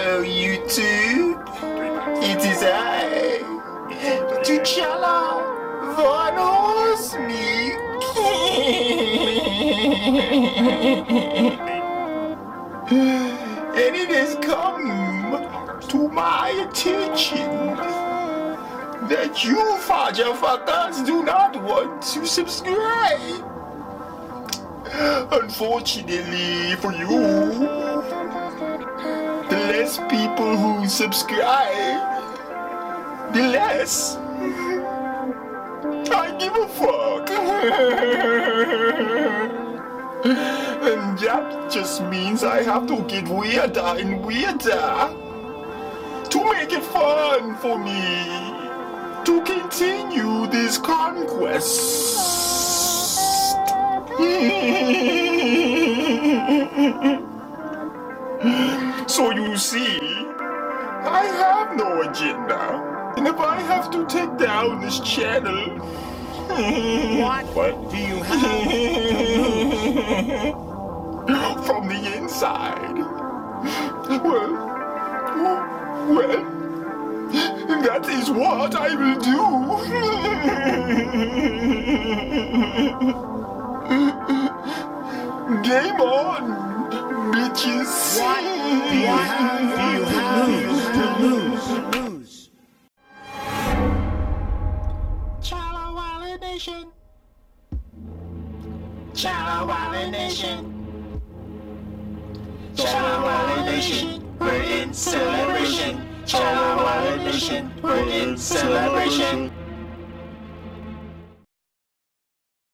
Hello, YouTube. It is I, T'Challa Von Horsemeat. And it has come to my attention that you fuckers do not want to subscribe. Unfortunately for you, the less people who subscribe, the less I give a fuck. And that just means I have to get weirder and weirder to make it fun for me to continue this conquest. So you see, I have no agenda. And if I have to take down this channel, What do you have from the inside, well, that is what I will do. Game on, bitches. What do you have to lose? Challa Nation. Challa Nation. Challa Nation. We're in celebration. Challa Nation. We're in celebration.